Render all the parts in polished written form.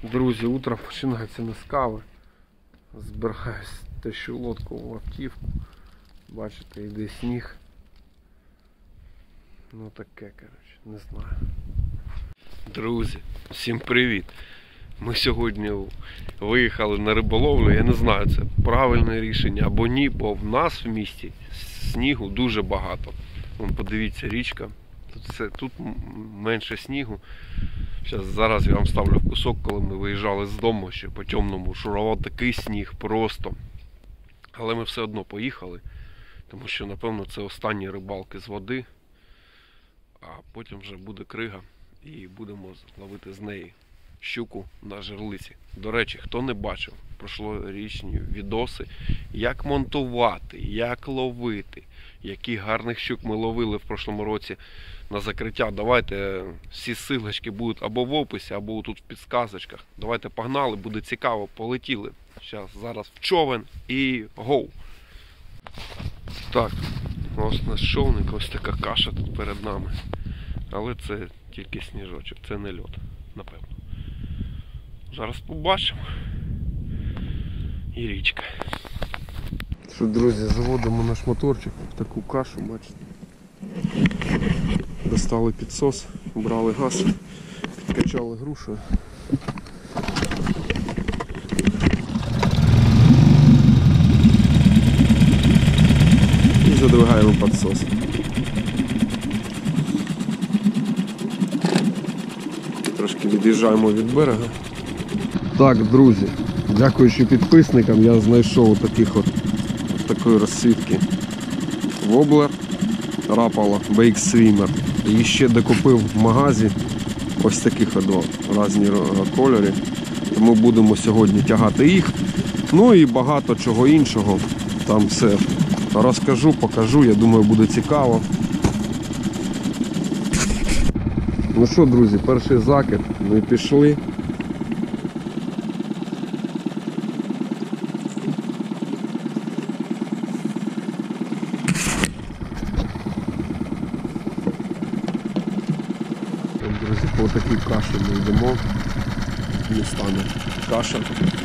Друзі, утро починається не з кави. Збираюсь тащу лодку в автівку. Бачите, йде сніг. Ну таке, коротше, не знаю. Друзі, всім привіт! Ми сьогодні виїхали на риболовлю. Я не знаю, це правильне рішення або ні, бо в нас в місті снігу дуже багато. Вон, подивіться, річка. Тут менше снігу. Зараз я вам ставлю в кусок, коли ми виїжджали з дому, ще по темному шурував такий сніг просто. Але ми все одно поїхали, тому що, напевно, це останні рибалки з води, а потім вже буде крига і будемо ловити з неї щуку на жерлиці. До речі, хто не бачив прошлорічні відоси, як монтувати, як ловити, яких гарних щук ми ловили в прошлому році на закриття. Давайте, всі ссылочки будуть або в описі, або тут в підсказочках. Давайте погнали, буде цікаво, полетіли. Зараз в човен і гоу! Так, ось наш човник, ось така каша тут перед нами. Але це тільки сніжочок, це не льод, напевно. Зараз побачимо. І річка. Що, друзі, заводимо наш моторчик в таку кашу, бачите. Достали підсос, брали газ, підкачали грушею. І задвигаємо підсос. Трошки від'їжджаємо від берега. Так, друзі, дякуючи підписникам, я знайшов такої розсвітки воблер Rapala BX Swimmer. І ще докупив в магазі ось таких різні кольори. Тому будемо сьогодні тягати їх. Ну і багато чого іншого. Там все розкажу, покажу, я думаю, буде цікаво. Ну що, друзі, перший закид, ми пішли. Друзі, по такій каші ми йдемо. Містами каша,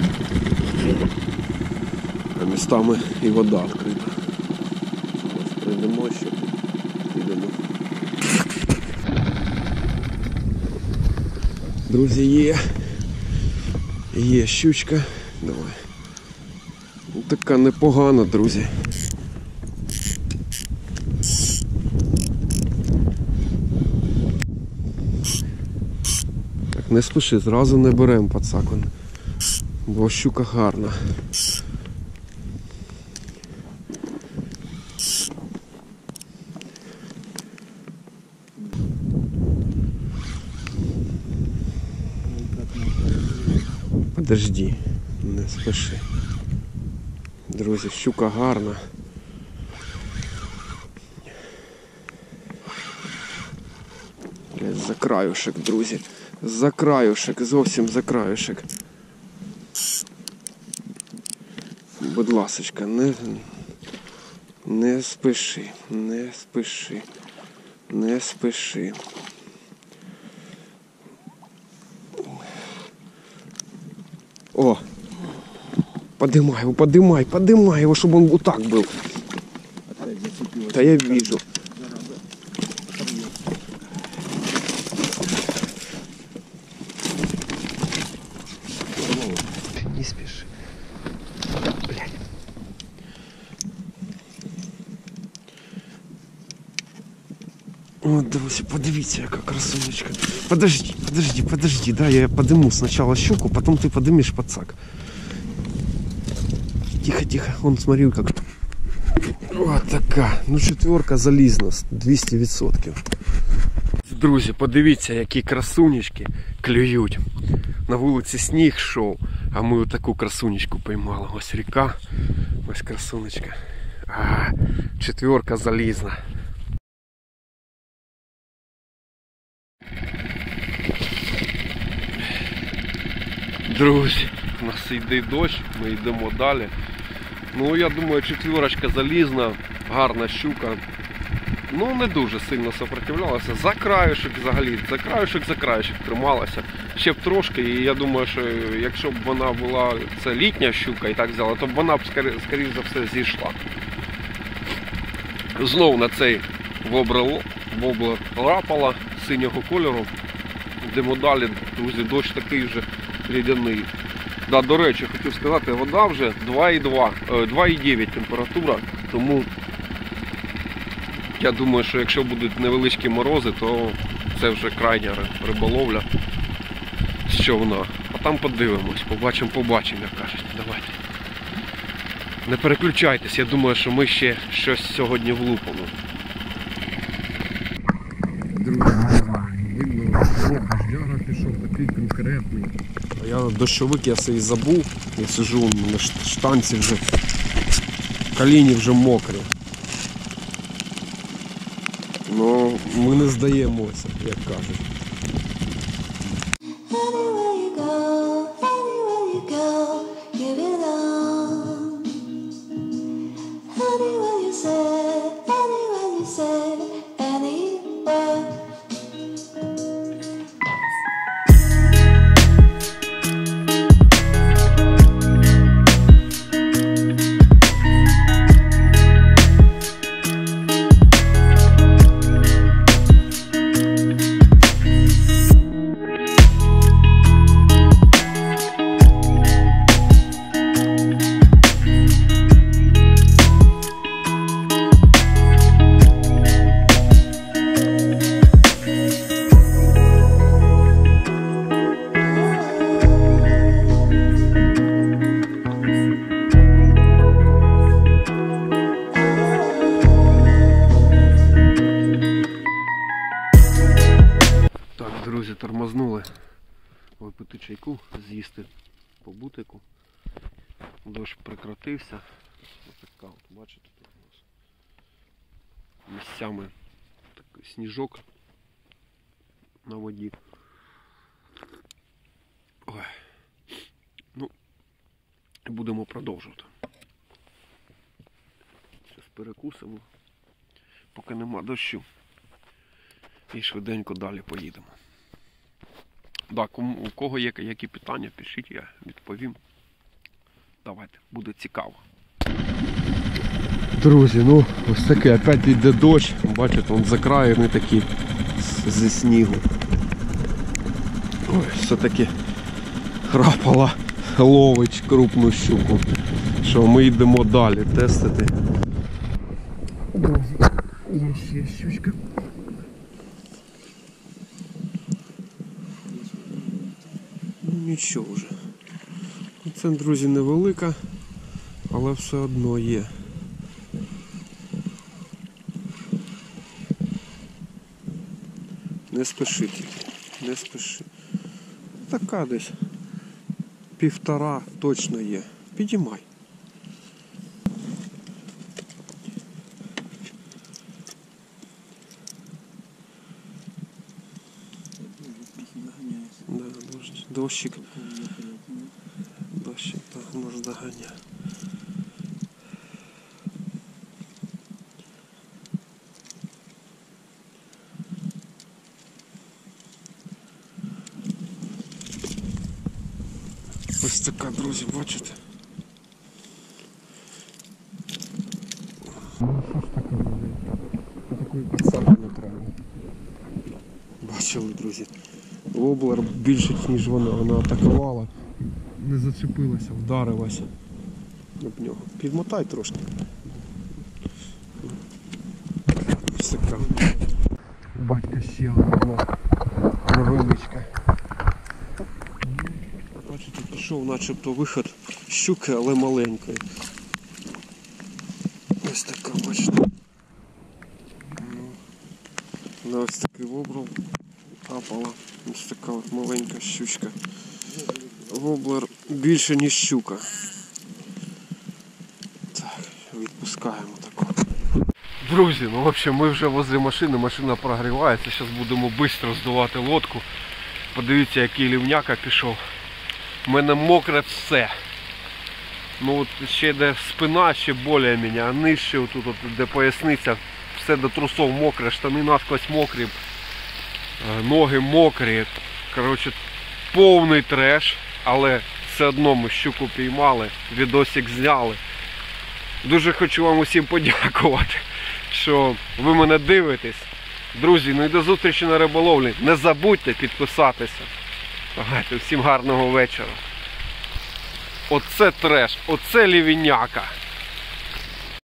а містами і вода відкрита. Ось прийдемо ще, підемо. Друзі, є щучка. Давай. Така непогана, друзі. Так, не спіши, зразу не беремо пацакон, бо щука гарна. Подожди, не спіши. Друзі, щука гарна. За краюшек, друзі. За краюшек, зовсім за краюшек. Будь ласочка, не спіши, не спіши, не спіши. О! Поднимай его, чтобы он вот так был. Да я вижу. Не спеши. Блядь. Вот, друзья, подивіться, яка красунечка. Подожди, да, я подниму сначала щуку, потом ты поднимешь подсак. Тихо, вон смотри как. Вот така. Ну, четверка залізна, 200%. Друзі, подивіться, які красунечки клюють. На вулиці сніг йшов, а ми таку красунечку поймали. Ось ріка, ось красунечка. Четверка залізна. Друзі, у нас йде дощ, ми йдемо далі. Ну, я думаю, четверочка залізна, гарна щука. Ну, не дуже сильно сопротивлялася. За краюшек взагалі, за краюшек трималася. ще б трошки, і я думаю, що якщо б вона була, це літня щука і так взяла, то б вона б, скоріш за все, зійшла. Знову на цей воблер рапала синього кольору. Йдемо далі, друзі, дощ такий вже лідяний. Да, до речі, хотів сказати, вода вже 2,9 температура, тому я думаю, що якщо будуть невеличкі морози, то це вже крайня риболовля з човна. А там подивимось, побачимо, як кажуть. Давайте. Не переключайтесь, я думаю, що ми ще щось сьогодні влупимо. Друзі, видно, дождяра пішов, такий конкретний. А я дощовик я собі забув, я сижу на штанці вже, коліні вже мокрі. Ну, ми не здаємося, як кажуть. Друзі, тормознули випити чайку, з'їсти по бутику. Дощ прекратився. Ось така от, бачите, тут у нас місцями такий сніжок на воді. Ой. Ну, будемо продовжувати. Зараз перекусимо, поки нема дощу. І швиденько далі поїдемо. Так, у кого є які питання, пишіть, я відповім. Давайте, буде цікаво. Друзі, ну ось таке, опять йде дощ. Бачите, он закраєний такий зі снігу. Ой, все-таки храпала, ловить крупну щуку. Що, ми йдемо далі тестити. Друзі, є ще щучка. Нічого вже. Це, друзі, невелика, але все одно є. Не спішіть, не спішіть. Така десь 1,5 точно є. Підіймай. Дощик. Дощик, так, може доганяє. Ось така, друзі, бачите? Ну що ж таке робить? Такої підсадки не треба. Бачили, друзі? Воблер більше, ніж вона атакувала. Не зачепилася, вдарилася об нього. Підмотай трошки. Ось така. Батька ще одна невеличка. Бачите, пішов начебто виход щуки, але маленької. Ось така, бачите. На ось такий воблер капала. Ось така от маленька щучка. Воблер більше, ніж щука. Так, відпускаємо таку. Друзі, ну в общем, ми вже возле машини, машина прогрівається. Зараз будемо швидко здувати лодку. Подивіться, який лівняка пішов. У мене мокре все. Ну от ще йде спина, ще більш-менш, а нижче, отут, от, де поясниця, все до трусов мокре, штани насквозь мокрі, ноги мокрі. Коротше, повний треш, але все одно ми щуку піймали, відосик зняли. Дуже хочу вам усім подякувати, що ви мене дивитесь. Друзі, ну і до зустрічі на риболовлі. Не забудьте підписатися. Давайте, всім гарного вечора. Оце треш, оце лівіняка.